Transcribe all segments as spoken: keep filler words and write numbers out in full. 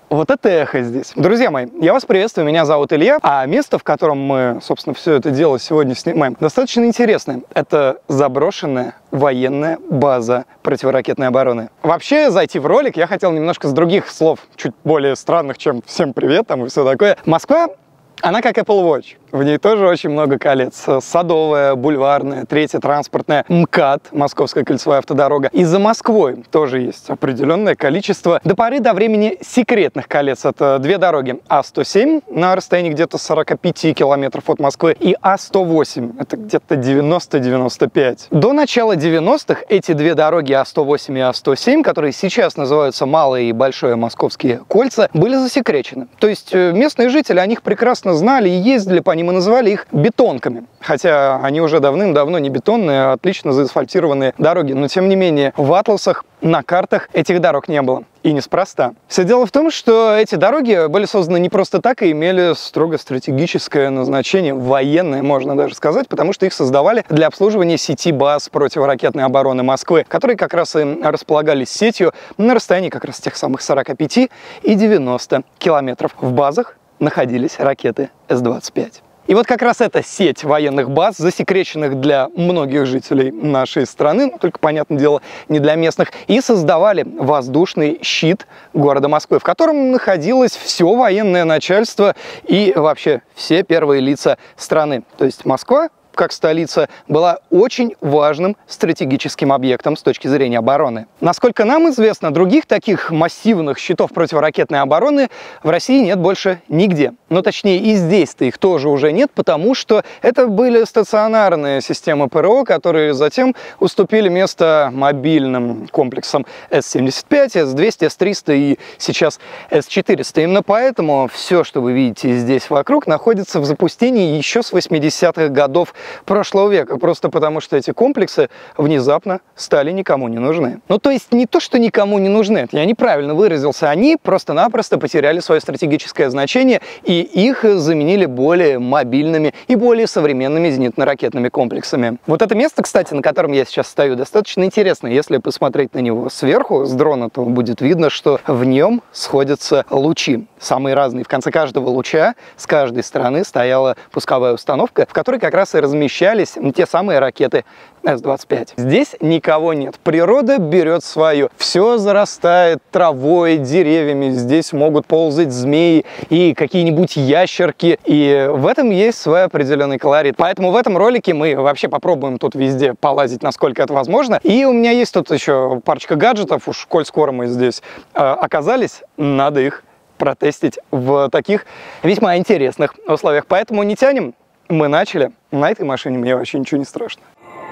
Вот это эхо здесь. Друзья мои, я вас приветствую, меня зовут Илья, а место, в котором мы, собственно, все это дело сегодня снимаем, достаточно интересное. Это заброшенная военная база противоракетной обороны. Вообще, зайти в ролик я хотел немножко с других слов, чуть более странных, чем «всем привет» там и все такое. Москва, она как Apple Watch. В ней тоже очень много колец. Садовая, бульварная, третья транспортная, МКАД, Московская кольцевая автодорога. И за Москвой тоже есть определенное количество до поры до времени секретных колец. Это две дороги. А сто семь на расстоянии где-то сорока пяти километров от Москвы и А сто восемь. Это где-то девяносто — девяносто пять. До начала девяностых эти две дороги А сто восемь и А сто семь, которые сейчас называются Малые и Большое Московские кольца, были засекречены. То есть местные жители о них прекрасно знали и ездили по ним, мы называли их бетонками. Хотя они уже давным-давно не бетонные, а отлично заасфальтированные дороги. Но тем не менее, в атласах, на картах этих дорог не было. И неспроста. Все дело в том, что эти дороги были созданы не просто так и имели строго стратегическое назначение, военное, можно даже сказать, потому что их создавали для обслуживания сети баз противоракетной обороны Москвы, которые как раз и располагались сетью на расстоянии как раз тех самых сорока пяти и девяноста километров. В базах находились ракеты С двадцать пять. И вот как раз эта сеть военных баз, засекреченных для многих жителей нашей страны, ну, только, понятное дело, не для местных, и создавали воздушный щит города Москвы, в котором находилось все военное начальство и вообще все первые лица страны. То есть Москва, как столица, была очень важным стратегическим объектом с точки зрения обороны. Насколько нам известно, других таких массивных щитов противоракетной обороны в России нет больше нигде. Но точнее и здесь-то их тоже уже нет, потому что это были стационарные системы ПРО, которые затем уступили место мобильным комплексам С семьдесят пять, С двести, С триста и сейчас С четыреста. Именно поэтому все, что вы видите здесь вокруг, находится в запустении еще с восьмидесятых годов прошлого века, просто потому что эти комплексы внезапно стали никому не нужны. Ну, то есть не то, что никому не нужны, это я неправильно выразился, они просто-напросто потеряли свое стратегическое значение, и их заменили более мобильными и более современными зенитно-ракетными комплексами. Вот это место, кстати, на котором я сейчас стою, достаточно интересно. Если посмотреть на него сверху, с дрона, то будет видно, что в нем сходятся лучи. Самые разные. В конце каждого луча с каждой стороны стояла пусковая установка, в которой как раз и размещались те самые ракеты С двадцать пять. Здесь никого нет. Природа берет свое. Все зарастает травой, деревьями. Здесь могут ползать змеи и какие-нибудь ящерки. И в этом есть свой определенный колорит. Поэтому в этом ролике мы вообще попробуем тут везде полазить, насколько это возможно. И у меня есть тут еще парочка гаджетов. Уж коль скоро мы здесь э, оказались, надо их протестить в таких весьма интересных условиях. Поэтому не тянем. Мы начали. На этой машине мне вообще ничего не страшно.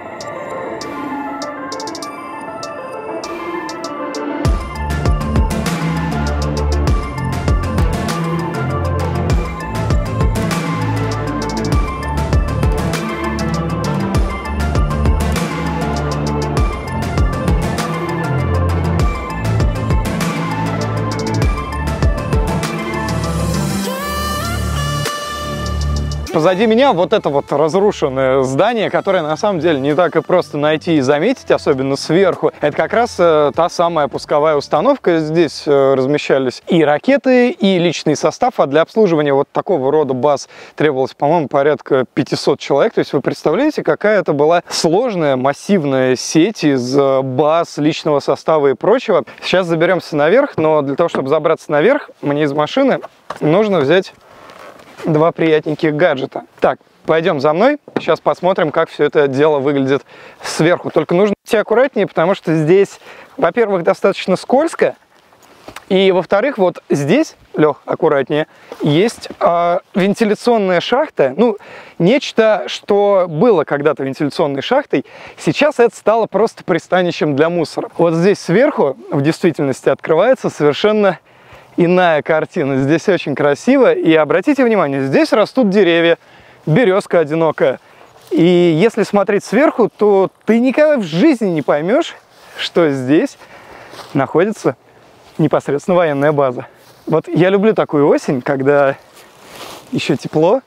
Позади меня вот это вот разрушенное здание, которое на самом деле не так и просто найти и заметить, особенно сверху. Это как раз э, та самая пусковая установка. Здесь э, размещались и ракеты, и личный состав, а для обслуживания вот такого рода баз требовалось, по-моему, порядка пятисот человек. То есть вы представляете, какая это была сложная, массивная сеть из баз, личного состава и прочего. Сейчас заберемся наверх, но для того, чтобы забраться наверх, мне из машины нужно взять два приятненьких гаджета. Так, пойдем за мной. Сейчас посмотрим, как все это дело выглядит сверху. Только нужно идти аккуратнее, потому что здесь, во-первых, достаточно скользко. И, во-вторых, вот здесь, Лех, аккуратнее, есть э, вентиляционная шахта. Ну, нечто, что было когда-то вентиляционной шахтой, сейчас это стало просто пристанищем для мусора. Вот здесь сверху, в действительности, открывается совершенно иная картина. Здесь очень красиво. И обратите внимание, здесь растут деревья, березка одинокая. И если смотреть сверху, то ты никогда в жизни не поймешь, что здесь находится непосредственно военная база. Вот я люблю такую осень, когда еще тепло,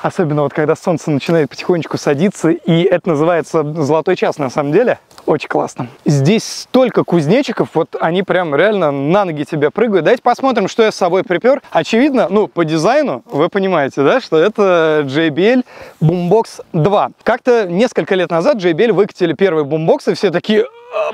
Особенно вот когда солнце начинает потихонечку садиться, и это называется золотой час на самом деле. Очень классно. Здесь столько кузнечиков, вот они прям реально на ноги тебе прыгают. Давайте посмотрим, что я с собой припер. Очевидно, ну, по дизайну вы понимаете, да, что это джей би эл Boombox два. Как-то несколько лет назад джей би эл выкатили первый бумбокс, и все такие...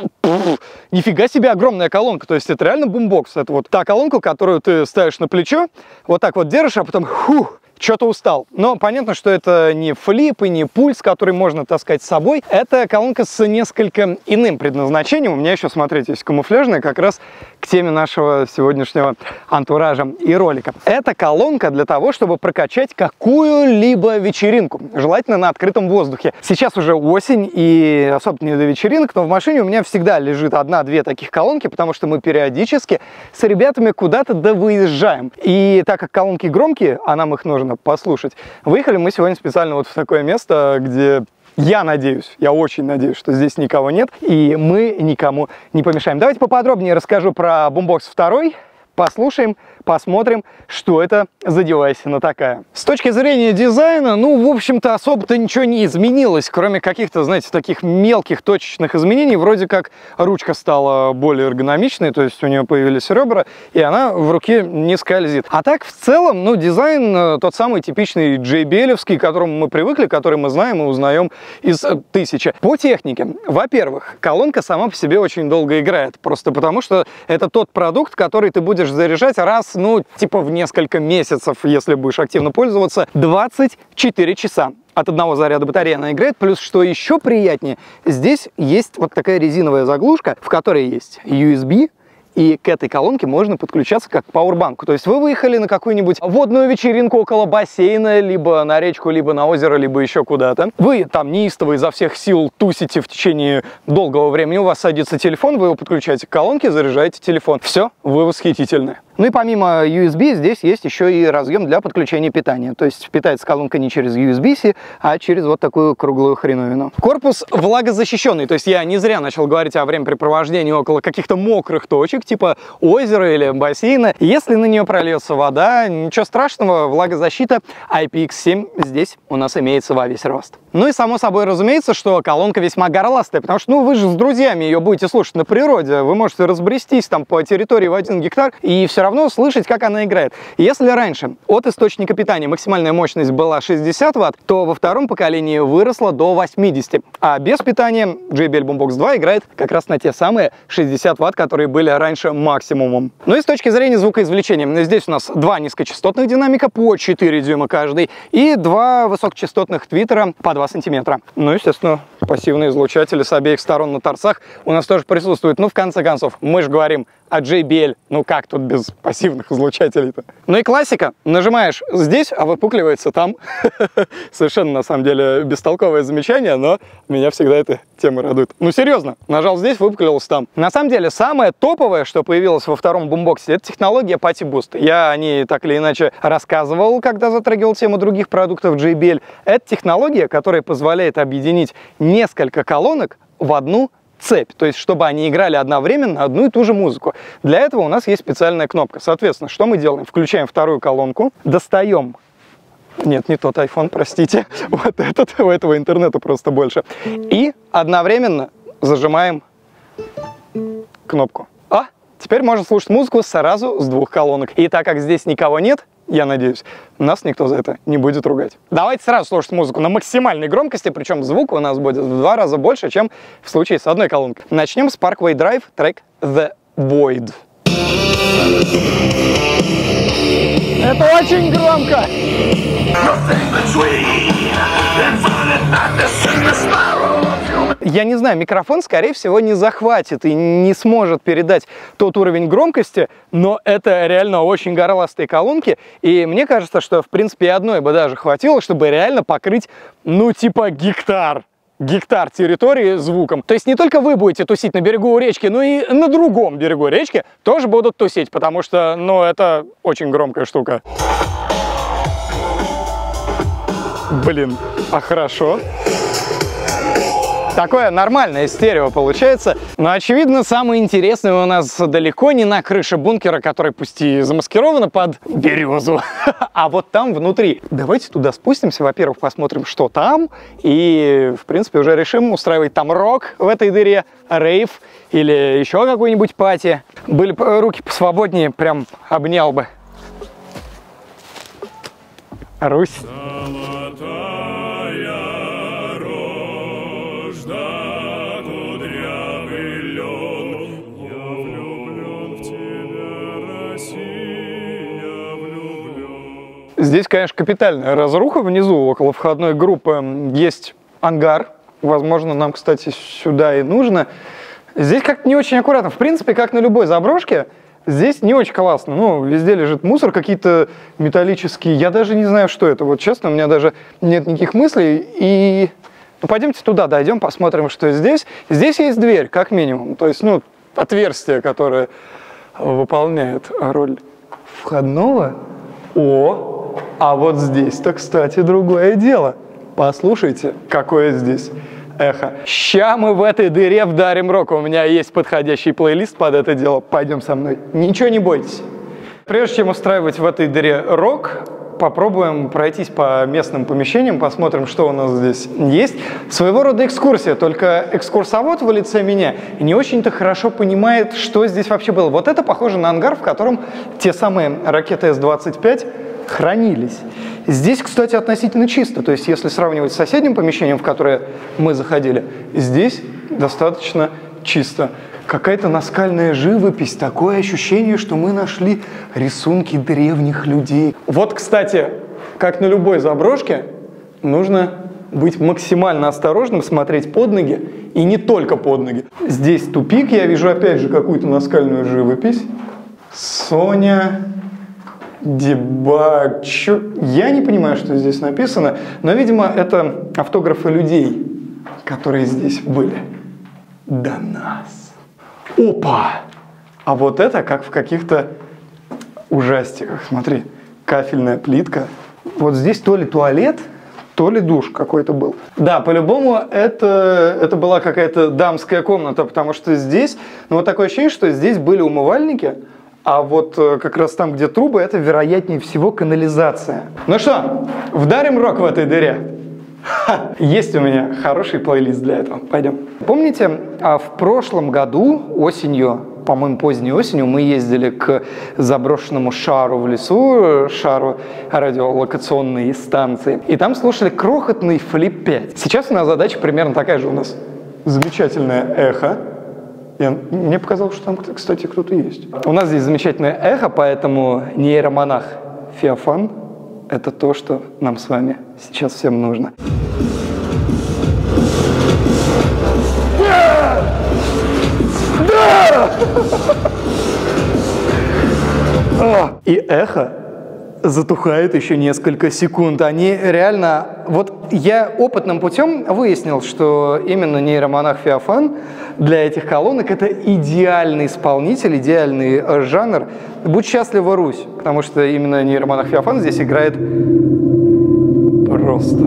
Нифига себе огромная колонка, то есть это реально бумбокс. Это вот та колонка, которую ты ставишь на плечо, вот так вот держишь, а потом фух, что-то устал. Но понятно, что это не флип и не пульс, который можно таскать с собой. Это колонка с несколько иным предназначением. У меня еще, смотрите, есть камуфляжная, как раз к теме нашего сегодняшнего антуража и ролика. Это колонка для того, чтобы прокачать какую-либо вечеринку, желательно на открытом воздухе. Сейчас уже осень и особо не до вечеринок, но в машине у меня всегда лежит одна-две таких колонки, потому что мы периодически с ребятами куда-то довыезжаем. И так как колонки громкие, а нам их нужно послушать, выехали мы сегодня специально вот в такое место, где я надеюсь, я очень надеюсь, что здесь никого нет, и мы никому не помешаем. Давайте поподробнее расскажу про Boombox два, послушаем, посмотрим, что это за девайсина такая. С точки зрения дизайна, ну, в общем-то, особо-то ничего не изменилось, кроме каких-то, знаете, таких мелких точечных изменений. Вроде как ручка стала более эргономичной, то есть у нее появились ребра, и она в руке не скользит. А так, в целом, ну, дизайн тот самый типичный джей би эл-овский, к которому мы привыкли, который мы знаем и узнаем из тысячи. По технике, во-первых, колонка сама по себе очень долго играет, просто потому что это тот продукт, который ты будешь заряжать раз, ну, типа в несколько месяцев, если будешь активно пользоваться, двадцать четыре часа. От одного заряда батареи она играет. Плюс, что еще приятнее, здесь есть вот такая резиновая заглушка, в которой есть ю эс би, и к этой колонке можно подключаться как к пауэрбанку. То есть вы выехали на какую-нибудь водную вечеринку около бассейна, либо на речку, либо на озеро, либо еще куда-то. Вы там неистово изо всех сил тусите в течение долгого времени, у вас садится телефон, вы его подключаете к колонке, заряжаете телефон. Все, вы восхитительны. Ну и помимо ю эс би здесь есть еще и разъем для подключения питания. То есть питается колонка не через ю эс би-C, а через вот такую круглую хреновину. Корпус влагозащищенный, то есть я не зря начал говорить о времяпрепровождении около каких-то мокрых точек, типа озера или бассейна. Если на нее прольется вода, ничего страшного, влагозащита ай пи икс семь здесь у нас имеется во весь рост. Ну и само собой разумеется, что колонка весьма горластая, потому что ну вы же с друзьями ее будете слушать на природе, вы можете разбрестись там по территории в один гектар и все равно слышать, как она играет. Если раньше от источника питания максимальная мощность была шестьдесят ватт, то во втором поколении выросла до восьмидесяти, а без питания джей би эл Boombox два играет как раз на те самые шестьдесят ватт, которые были раньше максимумом. Ну и с точки зрения звукоизвлечения, здесь у нас два низкочастотных динамика по четыре дюйма каждый и два высокочастотных твиттера по два сантиметра. Ну, естественно, пассивные излучатели с обеих сторон на торцах у нас тоже присутствуют. Ну, в конце концов, мы же говорим о джей би эл. Ну, как тут без пассивных излучателей-то? Ну и классика. Нажимаешь здесь, а выпукливается там. Совершенно, на самом деле, бестолковое замечание, но меня всегда эта тема радует. Ну, серьезно. Нажал здесь, выпуклился там. На самом деле, самое топовое, что появилось во втором бумбоксе, это технология PattyBoost. Я о ней так или иначе рассказывал, когда затрагивал тему других продуктов джей би эл. Это технология, которая позволяет объединить несколько колонок в одну цепь, то есть чтобы они играли одновременно одну и ту же музыку. Для этого у нас есть специальная кнопка. Соответственно, что мы делаем? Включаем вторую колонку, достаем... Нет, не тот iPhone, простите. Вот этот, у этого интернета просто больше. И одновременно зажимаем кнопку. А, теперь можно слушать музыку сразу с двух колонок. И так как здесь никого нет, я надеюсь, нас никто за это не будет ругать. Давайте сразу слушать музыку на максимальной громкости, причем звук у нас будет в два раза больше, чем в случае с одной колонкой. Начнем с Parkway Drive, трек The Void. Это очень громко! Я не знаю, микрофон, скорее всего, не захватит и не сможет передать тот уровень громкости, но это реально очень горластые колонки, и мне кажется, что, в принципе, и одной бы даже хватило, чтобы реально покрыть, ну, типа гектар. гектар территории звуком. То есть не только вы будете тусить на берегу речки, но и на другом берегу речки тоже будут тусить, потому что, ну, это очень громкая штука. Блин, а хорошо. Такое нормальное стерео получается. Но, очевидно, самое интересное у нас далеко не на крыше бункера, который пусть и замаскировано под березу, а вот там внутри. Давайте туда спустимся. Во-первых, посмотрим, что там. И, в принципе, уже решим устраивать там рок в этой дыре, рейв или еще какой-нибудь пати. Были бы руки посвободнее, прям обнял бы. Русь. Здесь, конечно, капитальная разруха. Внизу, около входной группы, есть ангар. Возможно, нам, кстати, сюда и нужно. Здесь как-то не очень аккуратно. В принципе, как на любой заброшке, здесь не очень классно. Ну, везде лежит мусор, какие-то металлические. Я даже не знаю, что это. Вот честно, у меня даже нет никаких мыслей. И ну, пойдемте туда, дойдем, посмотрим, что здесь. Здесь есть дверь, как минимум. То есть, ну, отверстие, которое выполняет роль входного. О! А вот здесь-то, кстати, другое дело. Послушайте, какое здесь эхо. Ща мы в этой дыре вдарим рок. У меня есть подходящий плейлист под это дело. Пойдем со мной. Ничего не бойтесь. Прежде чем устраивать в этой дыре рок, попробуем пройтись по местным помещениям, посмотрим, что у нас здесь есть. Своего рода экскурсия, только экскурсовод в лице меня не очень-то хорошо понимает, что здесь вообще было. Вот это похоже на ангар, в котором те самые ракеты эс двадцать пять хранились. Здесь, кстати, относительно чисто. То есть, если сравнивать с соседним помещением, в которое мы заходили, здесь достаточно чисто. Какая-то наскальная живопись, такое ощущение, что мы нашли рисунки древних людей. Вот, кстати, как на любой заброшке, нужно быть максимально осторожным, смотреть под ноги, и не только под ноги. Здесь тупик, я вижу опять же какую-то наскальную живопись. Соня... Дебачу. Я не понимаю, что здесь написано, но, видимо, это автографы людей, которые здесь были до нас. Опа! А вот это как в каких-то ужастиках. Смотри, кафельная плитка. Вот здесь то ли туалет, то ли душ какой-то был. Да, по-любому это, это была какая-то дамская комната, потому что здесь, ну вот такое ощущение, что здесь были умывальники, а вот как раз там, где трубы, это, вероятнее всего, канализация. Ну что, вдарим рок в этой дыре? Ха, есть у меня хороший плейлист для этого. Пойдем. Помните, в прошлом году осенью, по-моему, поздней осенью, мы ездили к заброшенному шару в лесу, шару радиолокационной станции, и там слушали крохотный флип пять. Сейчас у нас задача примерно такая же. У нас замечательное эхо. Я, мне показалось, что там, кстати, кто-то есть. У нас здесь замечательное эхо, поэтому нейромонах Феофан – это то, что нам с вами сейчас всем нужно. Да! Да! И эхо затухает еще несколько секунд. Они реально... Вот я опытным путем выяснил, что именно нейромонах Феофан для этих колонок это идеальный исполнитель, идеальный жанр. Будь счастлива, Русь, потому что именно нейромонах Феофан здесь играет просто.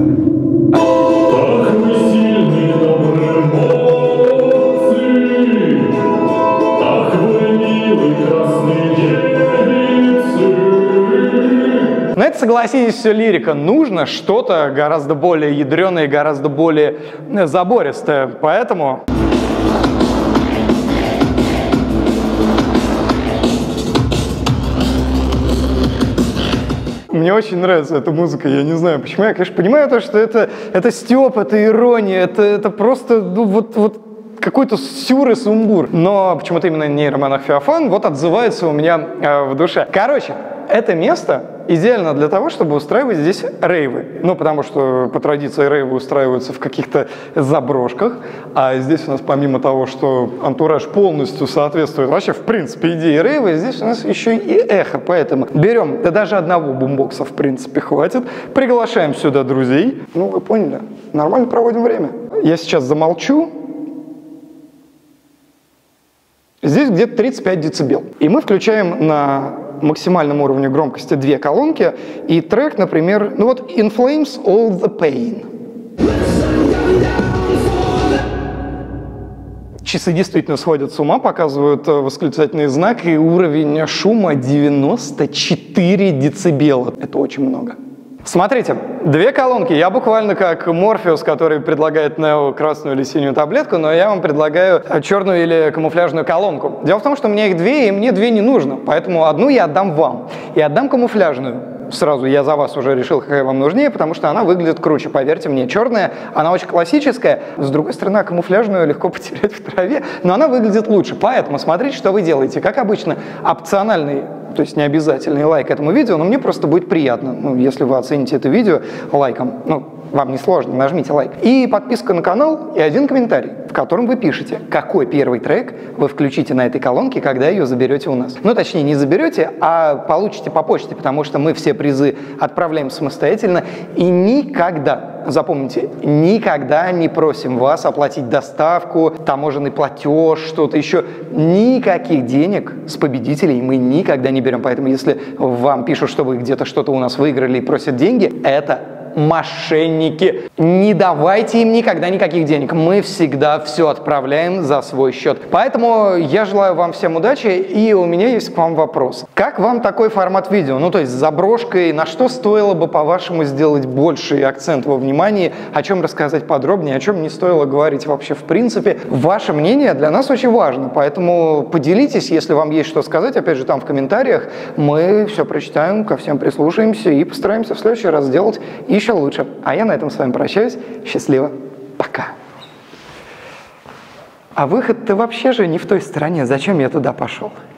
Но это, согласитесь, все лирика. Нужно что-то гораздо более ядреное, гораздо более забористое. Поэтому... Мне очень нравится эта музыка, я не знаю почему. Я, конечно, понимаю то, что это, это стёб, это ирония, это, это просто ну, вот, вот какой-то сюр и сумбур. Но почему-то именно нейромонах Феофан вот отзывается у меня э, в душе. Короче, это место идеально для того, чтобы устраивать здесь рейвы. Ну, потому что по традиции рейвы устраиваются в каких-то заброшках. А здесь у нас помимо того, что антураж полностью соответствует вообще, в принципе, идее рейва, здесь у нас еще и эхо. Поэтому берем, да даже одного бумбокса, в принципе, хватит. Приглашаем сюда друзей. Ну, вы поняли, нормально проводим время. Я сейчас замолчу. Здесь где-то тридцать пять децибел. И мы включаем на максимальном уровне громкости две колонки. И трек, например, ну вот In Flames All the Pain. Часы действительно сходят с ума, показывают восклицательный знак, и уровень шума девяносто четыре децибела. Это очень много. Смотрите, две колонки. Я буквально как Морфеус, который предлагает Нео красную или синюю таблетку, но я вам предлагаю черную или камуфляжную колонку. Дело в том, что у меня их две, и мне две не нужно, поэтому одну я отдам вам. И отдам камуфляжную. Сразу я за вас уже решил, какая вам нужнее, потому что она выглядит круче, поверьте мне. Черная, она очень классическая, с другой стороны, камуфляжную легко потерять в траве, но она выглядит лучше. Поэтому смотрите, что вы делаете. Как обычно, опциональный, то есть не обязательный лайк этому видео, но мне просто будет приятно, ну, если вы оцените это видео лайком. Ну, вам не сложно, нажмите лайк. И подписка на канал, и один комментарий, в котором вы пишете, какой первый трек вы включите на этой колонке, когда ее заберете у нас. Ну, точнее, не заберете, а получите по почте, потому что мы все призы отправляем самостоятельно. И никогда, запомните, никогда не просим вас оплатить доставку, таможенный платеж, что-то еще. Никаких денег с победителей мы никогда не берем. Поэтому, если вам пишут, что вы где-то что-то у нас выиграли и просят деньги, это мошенники. Не давайте им никогда никаких денег. Мы всегда все отправляем за свой счет. Поэтому я желаю вам всем удачи, и у меня есть к вам вопрос. Как вам такой формат видео? Ну, то есть с заброшкой, на что стоило бы, по-вашему, сделать больший акцент во внимании, о чем рассказать подробнее, о чем не стоило говорить вообще в принципе? Ваше мнение для нас очень важно, поэтому поделитесь, если вам есть что сказать, опять же, там в комментариях. Мы все прочитаем, ко всем прислушаемся и постараемся в следующий раз сделать еще лучше. А я на этом с вами прощаюсь. Счастливо. Пока. А выход-то вообще же не в той стороне. Зачем я туда пошел?